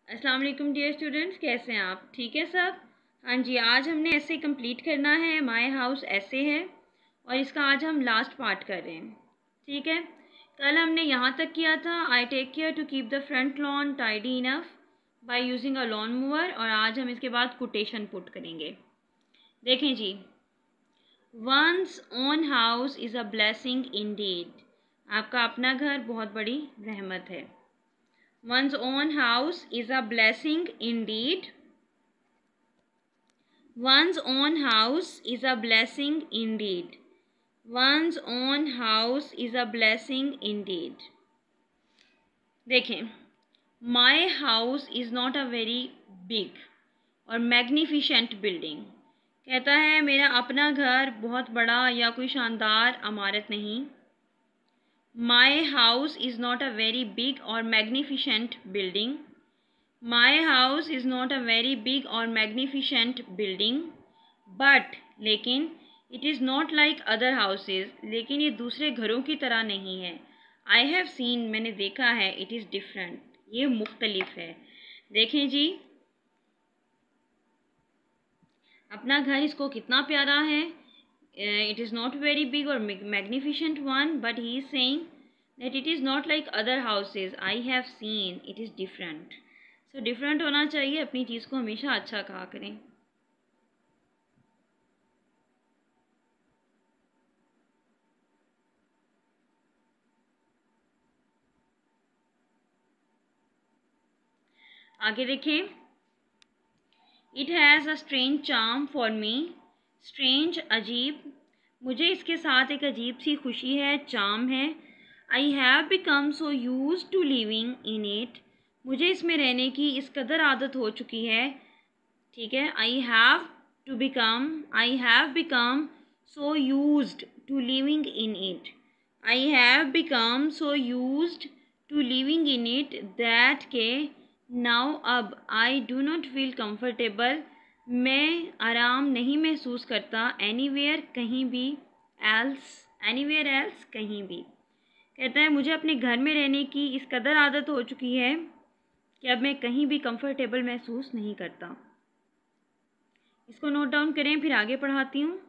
अस्सलाम वालेकुम dear students, कैसे हैं आप? ठीक है सब? हाँ जी, आज हमने ऐसे कंप्लीट करना है। माय हाउस ऐसे है और इसका आज हम लास्ट पार्ट कर रहे हैं। ठीक है, कल हमने यहाँ तक किया था, I take care to keep the front lawn tidy enough by using a lawn mower, और आज हम इसके बाद कोटेशन पुट करेंगे। देखें जी, one's own house is a blessing indeed. आपका अपना घर बहुत बड़ी रहमत है। One's own house is a blessing indeed. One's own house is a blessing indeed. One's own house is a blessing indeed. देखें, my house is not a very big और magnificent building। कहता है मेरा अपना घर बहुत बड़ा या कोई शानदार इमारत नहीं। My house is not a very big or magnificent building. My house is not a very big or magnificent building, but लेकिन it is not like other houses, लेकिन ये दूसरे घरों की तरह नहीं है। I have seen, मैंने देखा है, it is different, ये मुख्तलिफ है। देखें जी, अपना घर इसको कितना प्यारा है। It is not very big or magnificent one, but he is saying that it is not like other houses. I have seen, it is different. So different होना चाहिए, अपनी चीज़ को हमेशा अच्छा कहा करें। आगे देखें, it has a strange charm for me. Strange अजीब, मुझे इसके साथ एक अजीब सी खुशी है, चार्म है। I have become so use to living in it, मुझे इसमें रहने की इस कदर आदत हो चुकी है। ठीक है, I have become so used to living in it. I have become so used to living in it that के नाउ अब I do not feel comfortable, मैं आराम नहीं महसूस करता, एनीवेयर कहीं भी, एनीवेयर एल्स कहीं भी। कहता है मुझे अपने घर में रहने की इस कदर आदत हो चुकी है कि अब मैं कहीं भी कंफर्टेबल महसूस नहीं करता। इसको नोट डाउन करें, फिर आगे पढ़ाती हूँ।